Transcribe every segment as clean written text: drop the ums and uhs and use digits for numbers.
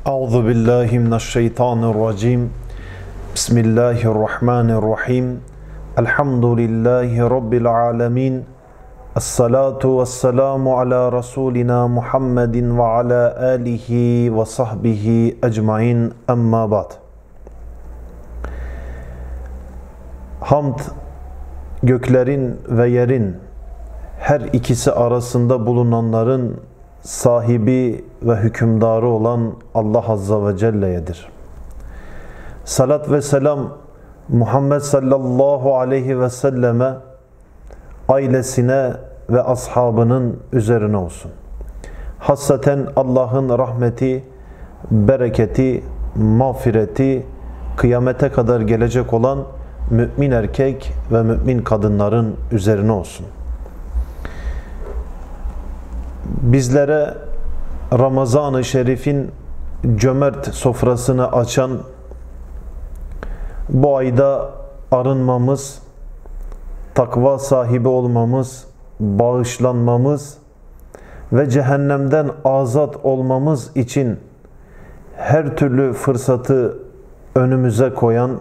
Euzu billahi mineşşeytanirracim. Bismillahirrahmanirrahim. Elhamdülillahi rabbil alamin. Essalatu vesselamu ala rasulina Muhammedin ve ala alihi ve sahbihi ecmaîn. Amma ba'd. Hamd, göklerin ve yerin her ikisi arasında bulunanların sahibi ve hükümdarı olan Allah Azze ve Celle'yedir. Salat ve selam Muhammed sallallahu aleyhi ve selleme, ailesine ve ashabının üzerine olsun. Hassaten Allah'ın rahmeti, bereketi, mağfireti kıyamete kadar gelecek olan mümin erkek ve mümin kadınların üzerine olsun. Bizlere Ramazan-ı Şerif'in cömert sofrasını açan, bu ayda arınmamız, takva sahibi olmamız, bağışlanmamız ve cehennemden azat olmamız için her türlü fırsatı önümüze koyan,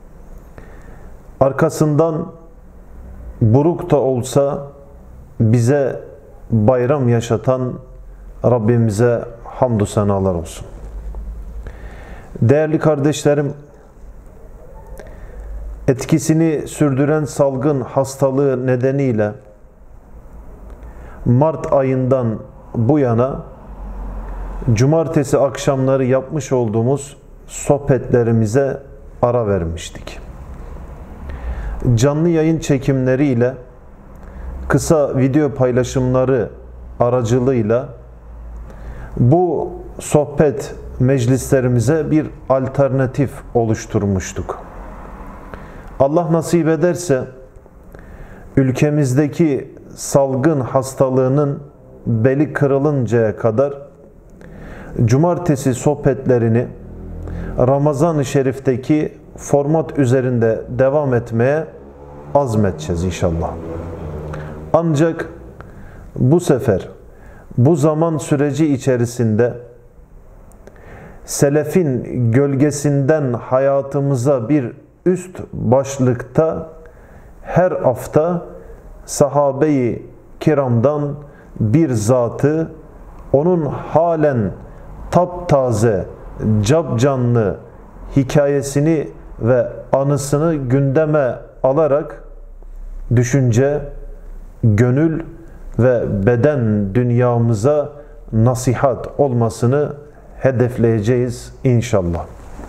arkasından buruk da olsa bize bayram yaşatan Rabbimize hamdü senalar olsun. Değerli kardeşlerim, etkisini sürdüren salgın hastalığı nedeniyle Mart ayından bu yana cumartesi akşamları yapmış olduğumuz sohbetlerimize ara vermiştik. Canlı yayın çekimleriyle, kısa video paylaşımları aracılığıyla bu sohbet meclislerimize bir alternatif oluşturmuştuk. Allah nasip ederse ülkemizdeki salgın hastalığının beli kırılıncaya kadar cumartesi sohbetlerini Ramazan-ı Şerif'teki format üzerinde devam etmeye azmedeceğiz inşallah. Ancak bu sefer bu zaman süreci içerisinde selefin gölgesinden hayatımıza bir üst başlıkta her hafta sahabe-i kiramdan bir zatı, onun halen taptaze, capcanlı hikayesini ve anısını gündeme alarak düşünce, gönül ve beden dünyamıza nasihat olmasını hedefleyeceğiz inşallah.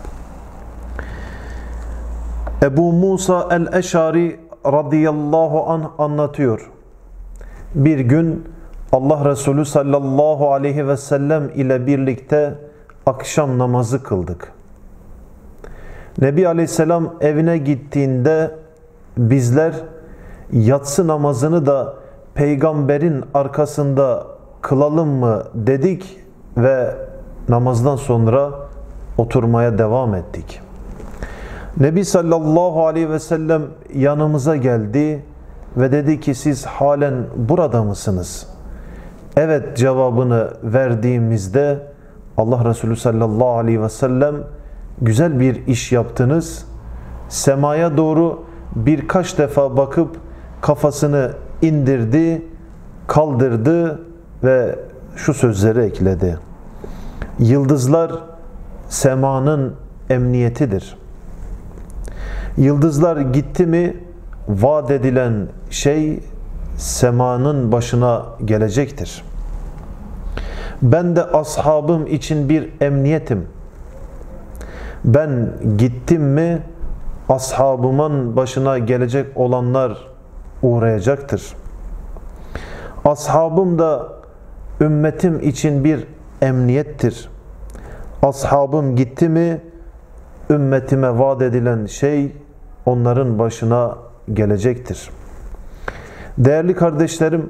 Ebu Musa el-Eşari radıyallahu anh anlatıyor. Bir gün Allah Resulü sallallahu aleyhi ve sellem ile birlikte akşam namazı kıldık. Nebi aleyhisselam evine gittiğinde bizler yatsı namazını da peygamberin arkasında kılalım mı dedik ve namazdan sonra oturmaya devam ettik. Nebi sallallahu aleyhi ve sellem yanımıza geldi ve dedi ki, siz halen burada mısınız? Evet cevabını verdiğimizde Allah Resulü sallallahu aleyhi ve sellem, güzel bir iş yaptınız. Semaya doğru birkaç defa bakıp kafasını indirdi, kaldırdı ve şu sözleri ekledi. Yıldızlar semanın emniyetidir. Yıldızlar gitti mi vaat edilen şey semanın başına gelecektir. Ben de ashabım için bir emniyetim. Ben gittim mi ashabımın başına gelecek olanlar uğrayacaktır. Ashabım da ümmetim için bir emniyettir. Ashabım gitti mi ümmetime vaat edilen şey onların başına gelecektir. Değerli kardeşlerim,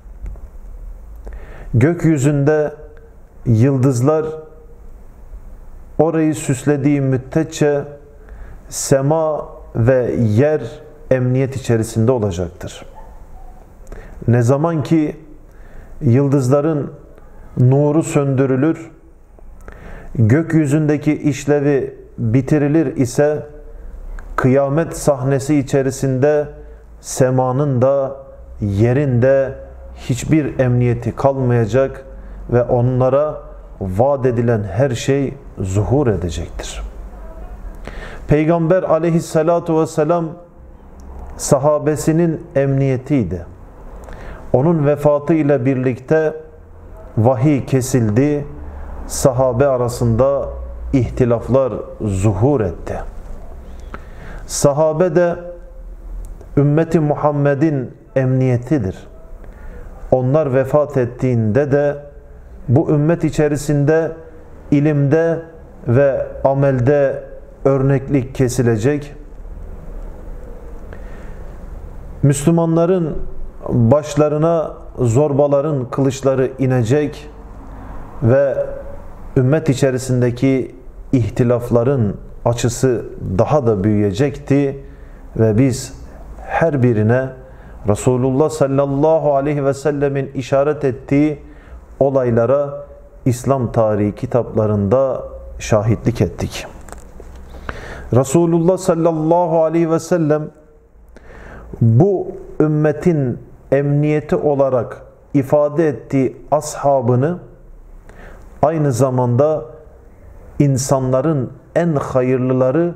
gökyüzünde yıldızlar orayı süslediği müddetçe sema ve yer emniyet içerisinde olacaktır. Ne zaman ki yıldızların nuru söndürülür, gökyüzündeki işlevi bitirilir ise kıyamet sahnesi içerisinde semanın da yerin de hiçbir emniyeti kalmayacak ve onlara vaat edilen her şey zuhur edecektir. Peygamber aleyhissalatu vesselam sahabesinin emniyetiydi. Onun vefatı ile birlikte vahiy kesildi, sahabe arasında ihtilaflar zuhur etti. Sahabe de ümmeti Muhammed'in emniyetidir. Onlar vefat ettiğinde de bu ümmet içerisinde ilimde ve amelde örneklik kesilecek. Müslümanların başlarına zorbaların kılıçları inecek ve ümmet içerisindeki ihtilafların açısı daha da büyüyecekti ve biz her birine Resulullah sallallahu aleyhi ve sellemin işaret ettiği olaylara İslam tarihi kitaplarında şahitlik ettik. Resulullah sallallahu aleyhi ve sellem bu ümmetin emniyeti olarak ifade ettiği ashabını aynı zamanda insanların en hayırlıları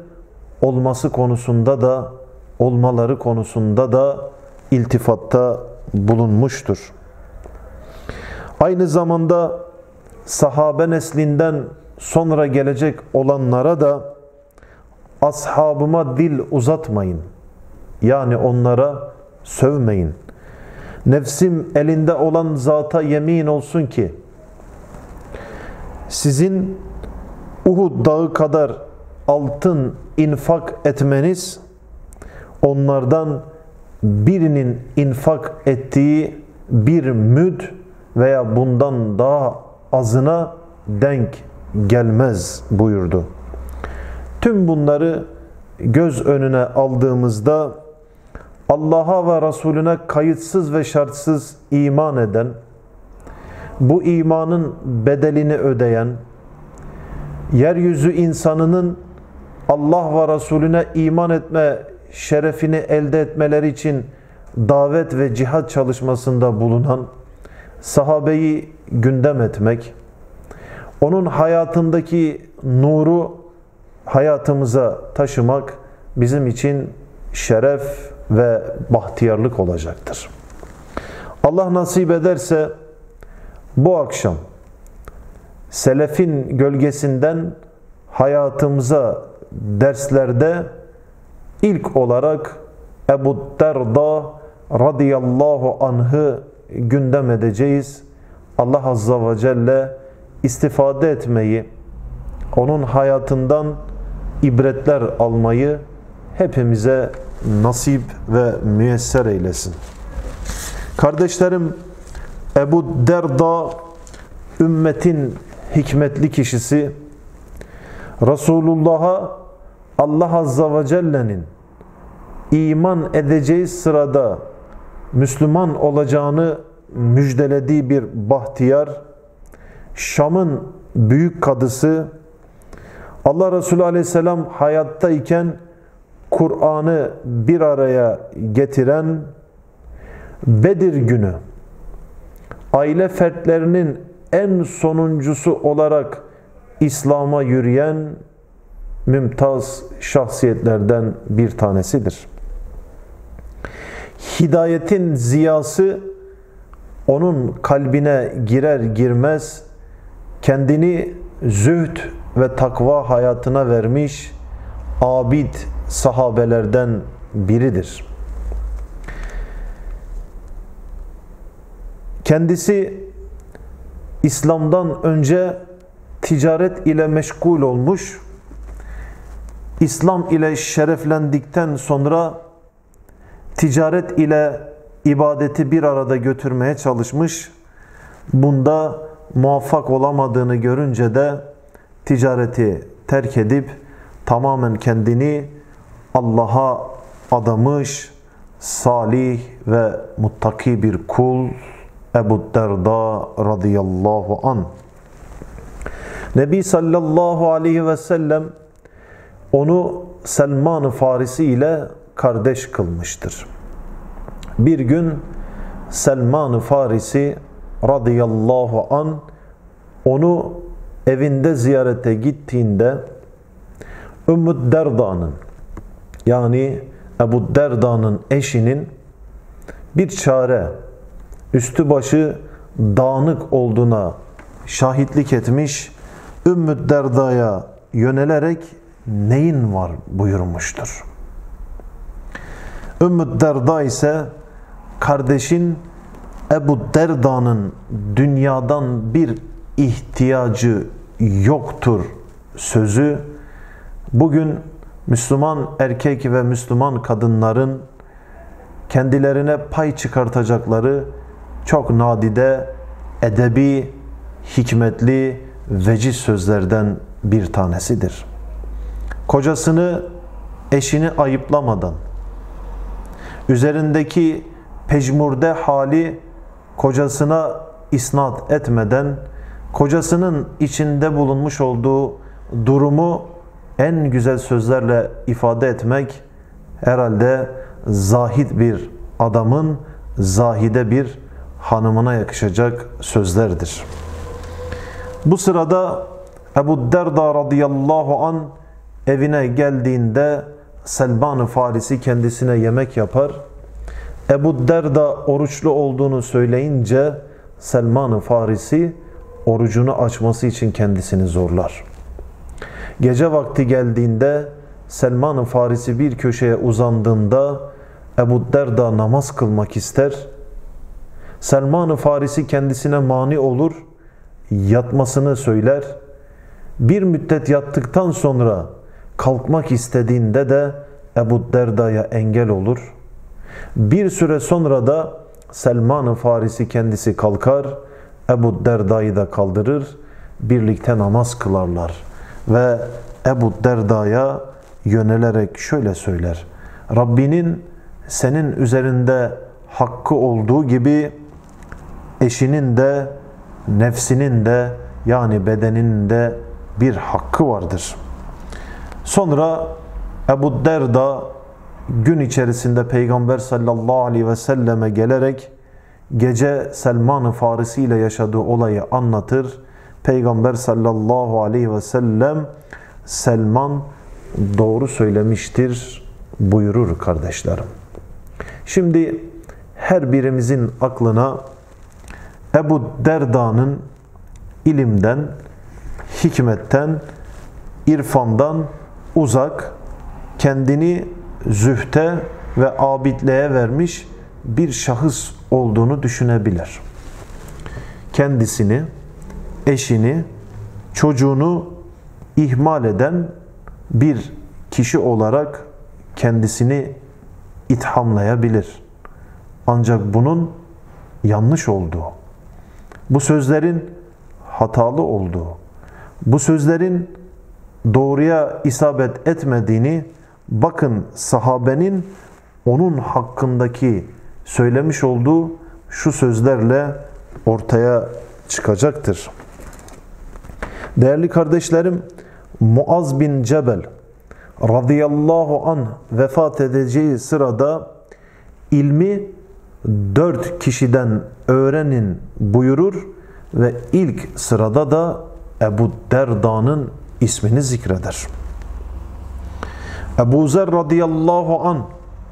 olmaları konusunda da iltifatta bulunmuştur. Aynı zamanda sahabe neslinden sonra gelecek olanlara da ashabıma dil uzatmayın. Yani onlara sövmeyin. Nefsim elinde olan zata yemin olsun ki sizin Uhud dağı kadar altın infak etmeniz onlardan birinin infak ettiği bir müd veya bundan daha azına denk gelmez buyurdu. Tüm bunları göz önüne aldığımızda Allah'a ve Resulüne kayıtsız ve şartsız iman eden, bu imanın bedelini ödeyen, yeryüzü insanının Allah ve Resulüne iman etme şerefini elde etmeleri için davet ve cihat çalışmasında bulunan sahabeyi gündem etmek, onun hayatındaki nuru hayatımıza taşımak bizim için şeref ve bahtiyarlık olacaktır. Allah nasip ederse bu akşam selefin gölgesinden hayatımıza derslerde ilk olarak Ebu Derda radıyallahu anh'ı gündem edeceğiz. Allah azza ve celle istifade etmeyi, onun hayatından ibretler almayı hepimize nasip ve müyesser eylesin. Kardeşlerim, Ebu Derda ümmetin hikmetli kişisi, Resulullah'a Allah azza ve celle'nin iman edeceği sırada Müslüman olacağını müjdelediği bir bahtiyar, Şam'ın büyük kadısı, Allah Resulü aleyhisselam hayattayken Kur'an'ı bir araya getiren, Bedir günü aile fertlerinin en sonuncusu olarak İslam'a yürüyen mümtaz şahsiyetlerden bir tanesidir. Hidayetin ziyası onun kalbine girer girmez kendini zühd ve takva hayatına vermiş abid sahabelerden biridir. Kendisi İslam'dan önce ticaret ile meşgul olmuş, İslam ile şereflendikten sonra ticaret ile ibadeti bir arada götürmeye çalışmış. Bunda muvaffak olamadığını görünce de ticareti terk edip tamamen kendini Allah'a adamış salih ve muttaki bir kul Ebu Derda radıyallahu an. Nebi sallallahu aleyhi ve sellem onu Selman-ı Farisi ile kardeş kılmıştır. Bir gün Selman-ı Farisi radıyallahu an onu evinde ziyarete gittiğinde Ümmü Derda'nın, yani Ebu Derda'nın eşinin bir çare, üstü başı dağınık olduğuna şahitlik etmiş, Ümmü Derda'ya yönelerek neyin var buyurmuştur. Ümmü Derda ise kardeşin Ebu Derda'nın dünyadan bir ihtiyacı yoktur sözü bugün Müslüman erkek ve Müslüman kadınların kendilerine pay çıkartacakları çok nadide, edebi, hikmetli, veciz sözlerden bir tanesidir. Kocasını, eşini ayıplamadan, üzerindeki pejmurde hali kocasına isnat etmeden, kocasının içinde bulunmuş olduğu durumu en güzel sözlerle ifade etmek herhalde zahid bir adamın zahide bir hanımına yakışacak sözlerdir. Bu sırada Ebu Derda radıyallahu an evine geldiğinde Selman-ı Farisi kendisine yemek yapar. Ebu Derda oruçlu olduğunu söyleyince Selman-ı Farisi orucunu açması için kendisini zorlar. Gece vakti geldiğinde Selman-ı Farisi bir köşeye uzandığında Ebu Derda namaz kılmak ister. Selman-ı Farisi kendisine mani olur, yatmasını söyler. Bir müddet yattıktan sonra kalkmak istediğinde de Ebu Derda'ya engel olur. Bir süre sonra da Selman-ı Farisi kendisi kalkar, Ebu Derda'yı da kaldırır, birlikte namaz kılarlar. Ve Ebu Derda'ya yönelerek şöyle söyler: Rabbinin senin üzerinde hakkı olduğu gibi eşinin de, nefsinin de, yani bedeninin de bir hakkı vardır. Sonra Ebu Derda gün içerisinde Peygamber sallallahu aleyhi ve selleme gelerek gece Selman-ı Farisi ile yaşadığı olayı anlatır. Peygamber sallallahu aleyhi ve sellem Selman doğru söylemiştir buyurur kardeşlerim. Şimdi her birimizin aklına Ebu Derda'nın ilimden, hikmetten, irfandan uzak, kendini zühte ve abidliğe vermiş bir şahıs olduğunu düşünebilir. Kendisini, eşini, çocuğunu ihmal eden bir kişi olarak kendisini ithamlayabilir. Ancak bunun yanlış olduğu, bu sözlerin hatalı olduğu, bu sözlerin doğruya isabet etmediğini bakın sahabenin onun hakkındaki söylemiş olduğu şu sözlerle ortaya çıkacaktır. Değerli kardeşlerim, Muaz bin Cebel radıyallahu anh vefat edeceği sırada ilmi 4 kişiden öğrenin buyurur ve ilk sırada da Ebu Derda'nın ismini zikreder. Ebu Zer radıyallahu anh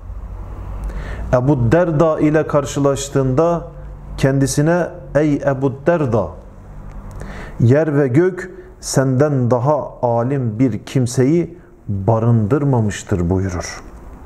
Ebu Derda ile karşılaştığında kendisine ey Ebu Derda, yer ve gök senden daha alim bir kimseyi barındırmamıştır buyurur.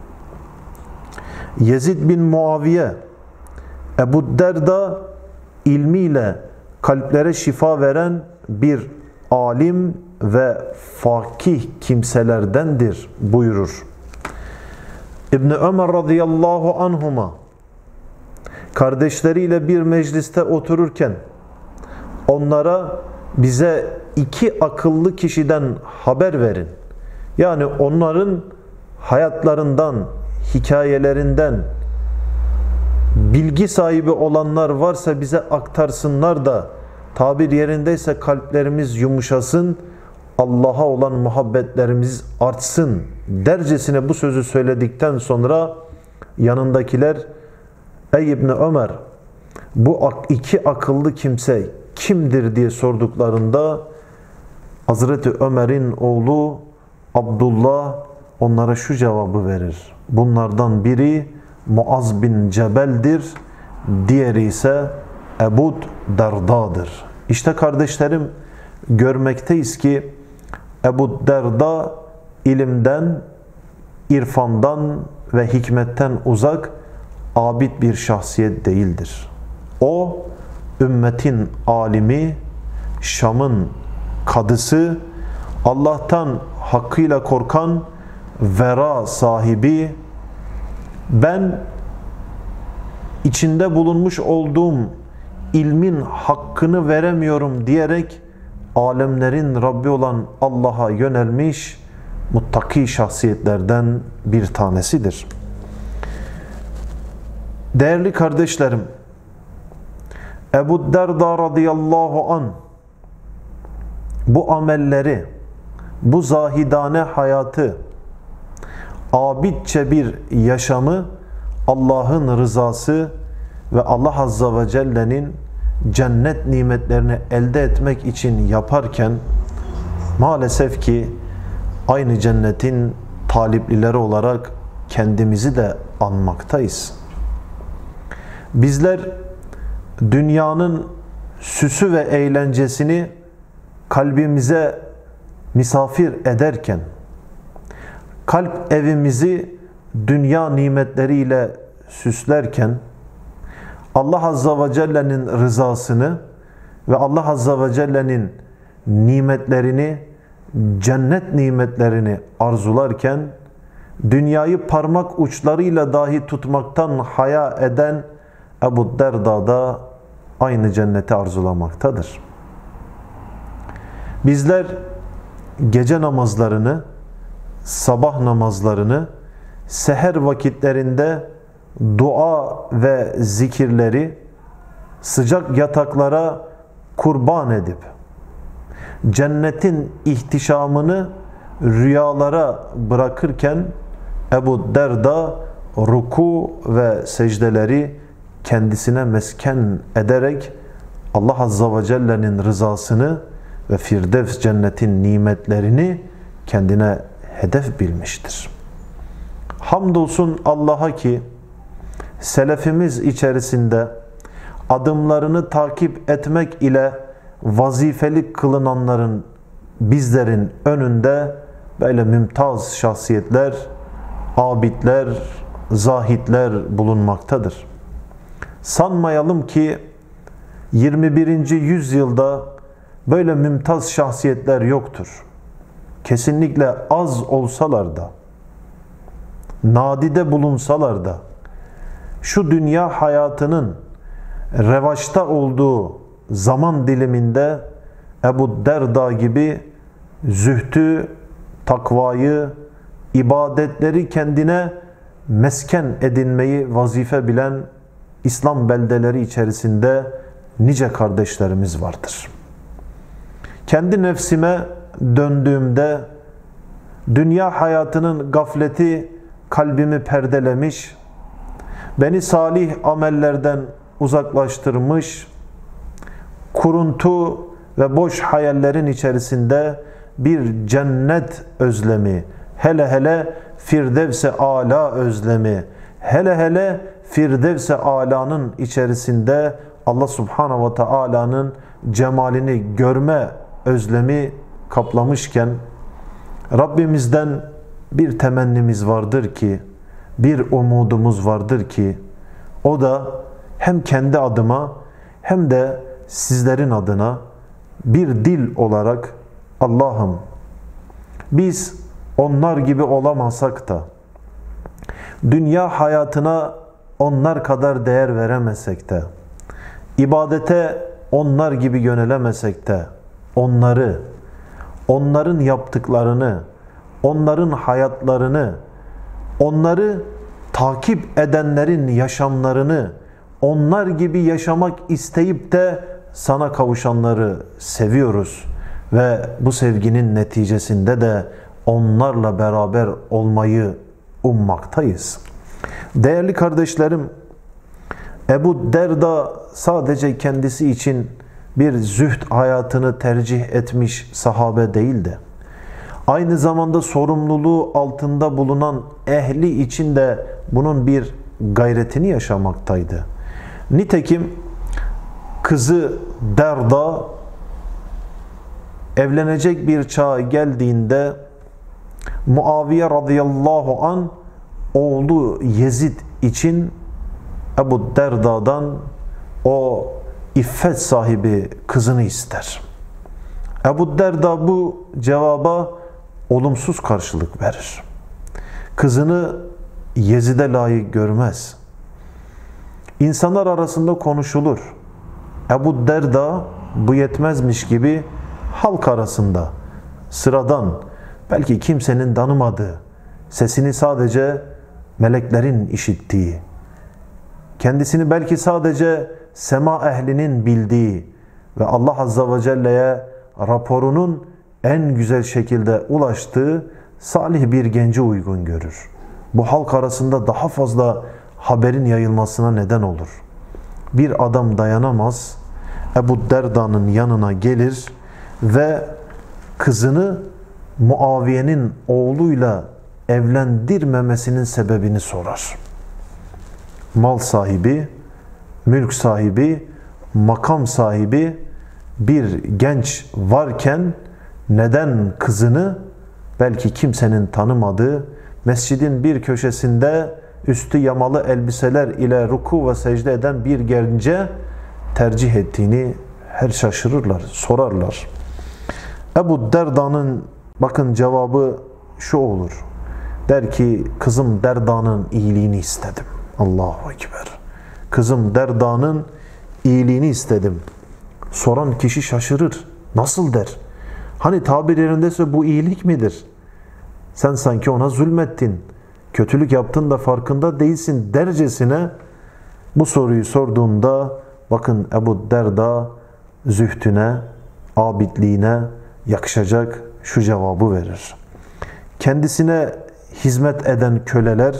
Yezid bin Muaviye Ebu Derda ilmiyle kalplere şifa veren bir alim ve fakih kimselerdendir buyurur. İbn Ömer radıyallahu anhuma kardeşleriyle bir mecliste otururken onlara bize 2 akıllı kişiden haber verin. Yani onların hayatlarından, hikayelerinden bilgi sahibi olanlar varsa bize aktarsınlar da tabir yerindeyse kalplerimiz yumuşasın, Allah'a olan muhabbetlerimiz artsın dercesine bu sözü söyledikten sonra yanındakiler ey İbni Ömer, bu iki akıllı kimse kimdir diye sorduklarında Hazreti Ömer'in oğlu Abdullah onlara şu cevabı verir: bunlardan biri Muaz bin Cebel'dir, diğeri ise Ebu Derda'dır. İşte kardeşlerim, görmekteyiz ki Ebu Derda ilimden, irfandan ve hikmetten uzak, abid bir şahsiyet değildir. O, ümmetin alimi, Şam'ın kadısı, Allah'tan hakkıyla korkan, vera sahibi, ben içinde bulunmuş olduğum ilmin hakkını veremiyorum diyerek alemlerin Rabbi olan Allah'a yönelmiş muttaki şahsiyetlerden bir tanesidir. Değerli kardeşlerim, Ebu Derda radıyallahu an bu amelleri, bu zahidane hayatı, abidçe bir yaşamı Allah'ın rızası ve Allah Azze ve Celle'nin cennet nimetlerini elde etmek için yaparken maalesef ki aynı cennetin taliplileri olarak kendimizi de anmaktayız. Bizler dünyanın süsü ve eğlencesini kalbimize misafir ederken, kalp evimizi dünya nimetleriyle süslerken, Allah Azze ve Celle'nin rızasını ve Allah Azze ve Celle'nin nimetlerini, cennet nimetlerini arzularken, dünyayı parmak uçlarıyla dahi tutmaktan haya eden Ebu Derda da aynı cenneti arzulamaktadır. Bizler gece namazlarını, sabah namazlarını, seher vakitlerinde dua ve zikirleri sıcak yataklara kurban edip cennetin ihtişamını rüyalara bırakırken Ebu Derda ruku ve secdeleri kendisine mesken ederek Allah Azze ve Celle'nin rızasını ve Firdevs cennetin nimetlerini kendine hedef bilmiştir. Hamdolsun Allah'a ki selefimiz içerisinde adımlarını takip etmek ile vazifeli kılınanların, bizlerin önünde böyle mümtaz şahsiyetler, abidler, zahitler bulunmaktadır. Sanmayalım ki 21. yüzyılda böyle mümtaz şahsiyetler yoktur. Kesinlikle az olsalar da, nadide bulunsalar da, şu dünya hayatının revaçta olduğu zaman diliminde Ebu Derda gibi zühdü, takvayı, ibadetleri kendine mesken edinmeyi vazife bilen İslam beldeleri içerisinde nice kardeşlerimiz vardır. Kendi nefsime döndüğümde dünya hayatının gafleti kalbimi perdelemiş, beni salih amellerden uzaklaştırmış, kuruntu ve boş hayallerin içerisinde bir cennet özlemi, hele hele Firdevs-i Âlâ özlemi, hele hele Firdevs-i Âlâ'nın içerisinde Allah Subhanahu ve Taala'nın cemalini görme özlemi kaplamışken Rabbimizden bir temennimiz vardır ki, bir umudumuz vardır ki, o da hem kendi adıma hem de sizlerin adına bir dil olarak Allah'ım biz onlar gibi olamasak da, dünya hayatına onlar kadar değer veremesek de, ibadete onlar gibi yönelemesek de, onların yaptıklarını, onların hayatlarını, onları takip edenlerin yaşamlarını, onlar gibi yaşamak isteyip de sana kavuşanları seviyoruz ve bu sevginin neticesinde de onlarla beraber olmayı ummaktayız. Değerli kardeşlerim, Ebu Derda sadece kendisi için bir zühd hayatını tercih etmiş sahabe değildi. Aynı zamanda sorumluluğu altında bulunan ehli için de bunun bir gayretini yaşamaktaydı. Nitekim kızı Derda evlenecek bir çağa geldiğinde Muaviye radıyallahu an oğlu Yezid için Ebu Derda'dan o iffet sahibi kızını ister. Ebu Derda bu cevaba olumsuz karşılık verir. Kızını Yezid'e layık görmez. İnsanlar arasında konuşulur. Ebu Derda bu yetmezmiş gibi halk arasında sıradan, belki kimsenin tanımadığı, sesini sadece meleklerin işittiği, kendisini belki sadece sema ehlinin bildiği ve Allah Azze ve Celle'ye raporunun en güzel şekilde ulaştığı salih bir genci uygun görür. Bu halk arasında daha fazla haberin yayılmasına neden olur. Bir adam dayanamaz, Ebu Derda'nın yanına gelir ve kızını Muaviye'nin oğluyla evlendirmemesinin sebebini sorar. Mal sahibi, mülk sahibi, makam sahibi bir genç varken neden kızını belki kimsenin tanımadığı mescidin bir köşesinde üstü yamalı elbiseler ile ruku ve secde eden bir gence tercih ettiğini her şaşırırlar, sorarlar. Ebu Derda'nın bakın cevabı şu olur. Der ki kızım Derda'nın iyiliğini istedim. Allahu Ekber. Kızım Derda'nın iyiliğini istedim. Soran kişi şaşırır. Nasıl der? Hani tabir yerindeyse bu iyilik midir? Sen sanki ona zulmettin. Kötülük yaptın da farkında değilsin dercesine bu soruyu sorduğunda bakın Ebu Derda zühdüne, abidliğine yakışacak şu cevabı verir. Kendisine hizmet eden köleler,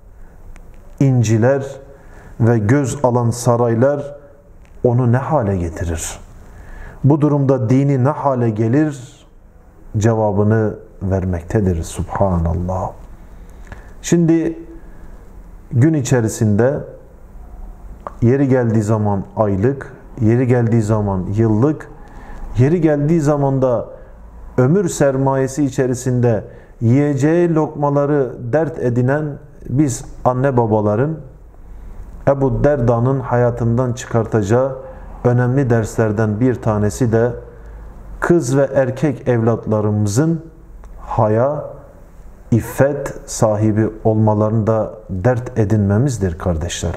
inciler ve göz alan saraylar onu ne hale getirir? Bu durumda dini ne hale gelir? Cevabını vermektedir. Subhanallah. Şimdi gün içerisinde yeri geldiği zaman aylık, yeri geldiği zaman yıllık, yeri geldiği zaman da ömür sermayesi içerisinde yiyeceği lokmaları dert edinen biz anne babaların Ebu Derda'nın hayatından çıkartacağı önemli derslerden bir tanesi de kız ve erkek evlatlarımızın haya, iffet sahibi olmalarını da dert edinmemizdir kardeşlerim.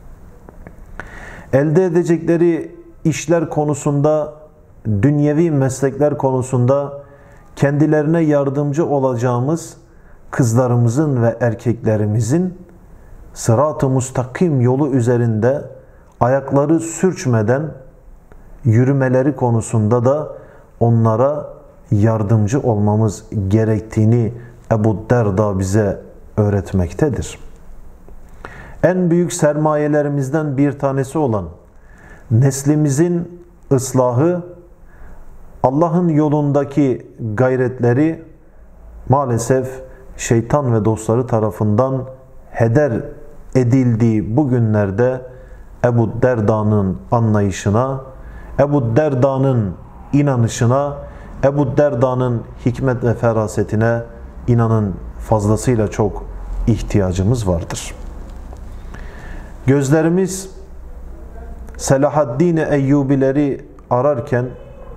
Elde edecekleri işler konusunda, dünyevi meslekler konusunda kendilerine yardımcı olacağımız kızlarımızın ve erkeklerimizin sırat-ı mustakim yolu üzerinde ayakları sürçmeden yürümeleri konusunda da onlara yardımcı olmamız gerektiğini Ebu Derda bize öğretmektedir. En büyük sermayelerimizden bir tanesi olan neslimizin ıslahı, Allah'ın yolundaki gayretleri maalesef şeytan ve dostları tarafından heder edildiği bu günlerde Ebu Derda'nın anlayışına, Ebu Derda'nın inanışına, Ebu Derda'nın hikmet ve ferasetine inanın fazlasıyla çok ihtiyacımız vardır. Gözlerimiz Selahaddin Eyyubileri ararken,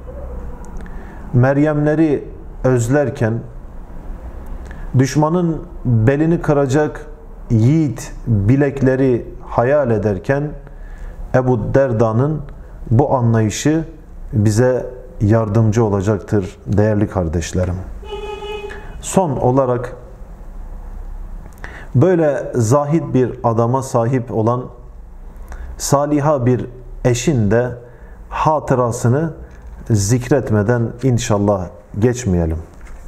Meryemleri özlerken, düşmanın belini kıracak yiğit bilekleri hayal ederken Ebu Derda'nın bu anlayışı bize yardımcı olacaktır değerli kardeşlerim. Son olarak böyle zahid bir adama sahip olan saliha bir eşin de hatırasını zikretmeden inşallah geçmeyelim.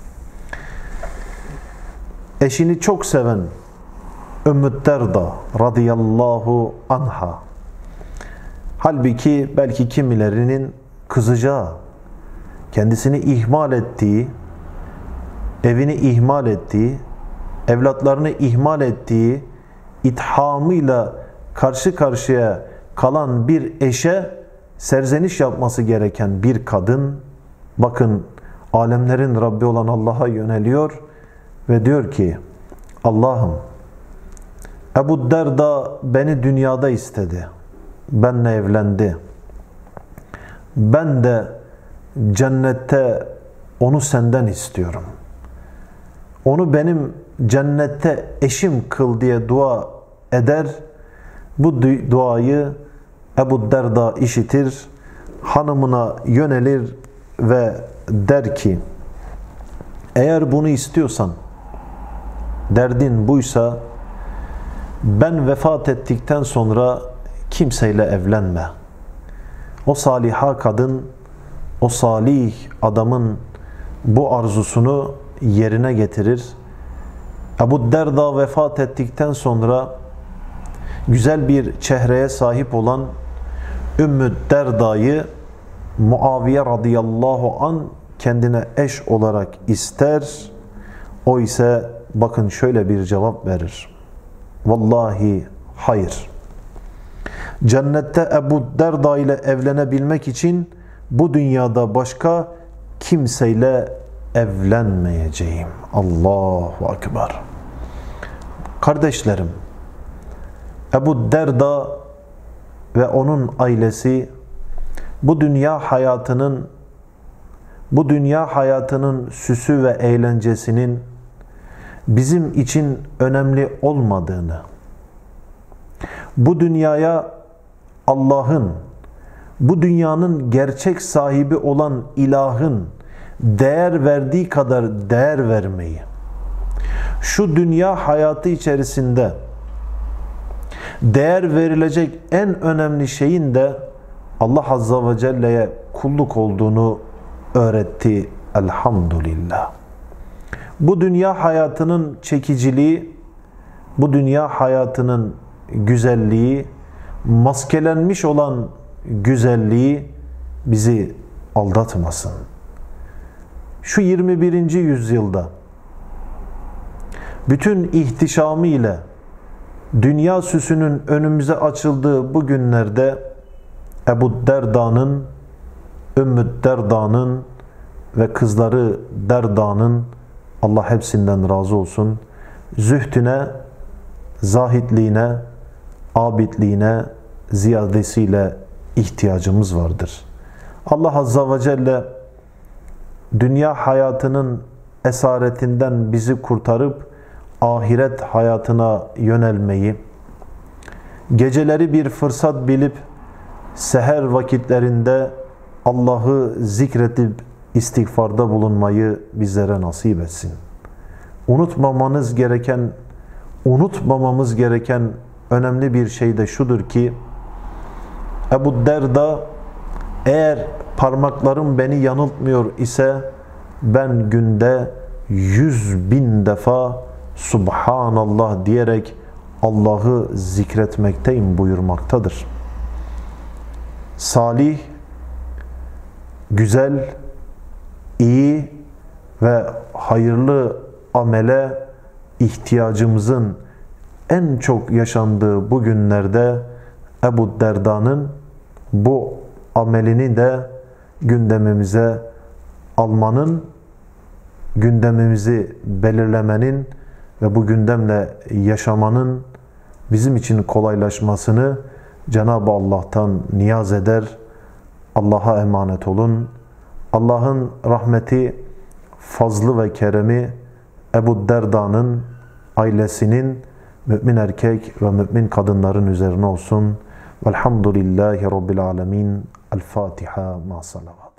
Eşini çok seven Ümmü Derda radıyallahu anha, halbuki belki kimilerinin kızacağı, kendisini ihmal ettiği, evini ihmal ettiği, evlatlarını ihmal ettiği ithamıyla karşı karşıya kalan bir eşe serzeniş yapması gereken bir kadın, bakın alemlerin Rabbi olan Allah'a yöneliyor ve diyor ki, Allah'ım, Ebu Derda beni dünyada istedi, benimle evlendi, ben de cennette onu senden istiyorum, onu benim cennette eşim kıl diye dua eder. Bu duayı Ebu Derda işitir, hanımına yönelir ve der ki, eğer bunu istiyorsan, derdin buysa, ben vefat ettikten sonra kimseyle evlenme. O saliha kadın, o salih adamın bu arzusunu yerine getirir. Ebu Derda vefat ettikten sonra güzel bir çehreye sahip olan Ümmü Derda'yı Muaviye radıyallahu an kendine eş olarak ister. O ise bakın şöyle bir cevap verir. Vallahi hayır. Cennette Ebu Derda ile evlenebilmek için bu dünyada başka kimseyle evlenmeyeceğim. Allahu Ekber. Kardeşlerim, Ebu Derda ve onun ailesi bu dünya hayatının süsü ve eğlencesinin bizim için önemli olmadığını, bu dünyaya Allah'ın, bu dünyanın gerçek sahibi olan ilahın değer verdiği kadar değer vermeyi, şu dünya hayatı içerisinde değer verilecek en önemli şeyin de Allah Azze ve Celle'ye kulluk olduğunu öğretti elhamdülillah. Bu dünya hayatının çekiciliği, bu dünya hayatının güzelliği, maskelenmiş olan güzelliği bizi aldatmasın. Şu 21. yüzyılda bütün ihtişamı ile dünya süsünün önümüze açıldığı bu günlerde Ebu Derda'nın, Ümmü Derda'nın ve kızları Derda'nın, Allah hepsinden razı olsun, zühdüne, zahitliğine, abidliğine ziyadesiyle ihtiyacımız vardır. Allah Azza ve Celle dünya hayatının esaretinden bizi kurtarıp ahiret hayatına yönelmeyi, geceleri bir fırsat bilip seher vakitlerinde Allah'ı zikredip istiğfarda bulunmayı bizlere nasip etsin. Unutmamamız gereken önemli bir şey de şudur ki, Ebu Derda, eğer parmaklarım beni yanıltmıyor ise ben günde 100.000 defa Subhanallah diyerek Allah'ı zikretmekteyim buyurmaktadır. Salih, güzel, iyi ve hayırlı amele ihtiyacımızın en çok yaşandığı bu günlerde Ebu Derda'nın bu amelini de gündemimize almanın, gündemimizi belirlemenin ve bu gündemle yaşamanın bizim için kolaylaşmasını Cenab-ı Allah'tan niyaz eder. Allah'a emanet olun. Allah'ın rahmeti, fazlı ve keremi Ebu Derda'nın, ailesinin, mümin erkek ve mümin kadınların üzerine olsun. Velhamdülillahi Rabbil alemin. El Fatiha ma salavat.